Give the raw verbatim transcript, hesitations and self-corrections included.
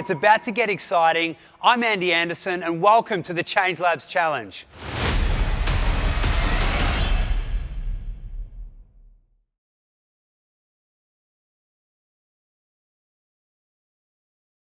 It's about to get exciting. I'm Andy Anderson and welcome to the Change Labs Challenge.